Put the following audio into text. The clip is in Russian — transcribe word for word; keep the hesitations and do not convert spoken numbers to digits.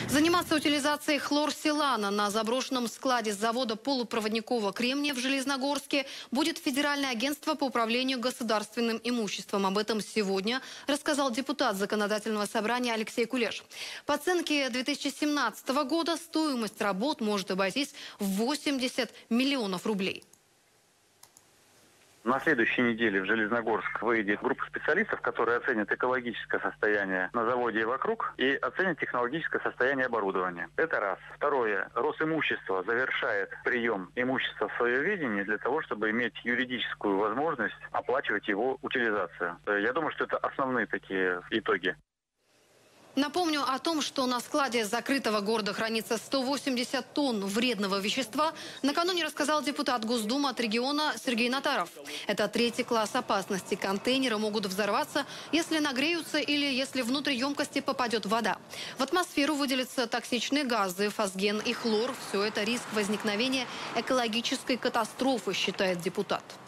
Заниматься утилизацией хлорсилана на заброшенном складе завода полупроводникового кремния в Железногорске будет Федеральное агентство по управлению государственным имуществом. Об этом сегодня рассказал депутат Законодательного собрания Алексей Кулеш. По оценке две тысячи семнадцатого года стоимость работ может обойтись в восемьдесят миллионов рублей. На следующей неделе в Железногорск выйдет группа специалистов, которые оценят экологическое состояние на заводе и вокруг и оценят технологическое состояние оборудования. Это раз. Второе. Росимущество завершает прием имущества в свое ведение для того, чтобы иметь юридическую возможность оплачивать его утилизацию. Я думаю, что это основные такие итоги. Напомню о том, что на складе закрытого города хранится сто восемьдесят тонн вредного вещества. Накануне рассказал депутат Госдумы от региона Сергей Натаров. Это третий класс опасности. Контейнеры могут взорваться, если нагреются или если внутрь емкости попадет вода. В атмосферу выделятся токсичные газы, фосген и хлор. Все это риск возникновения экологической катастрофы, считает депутат.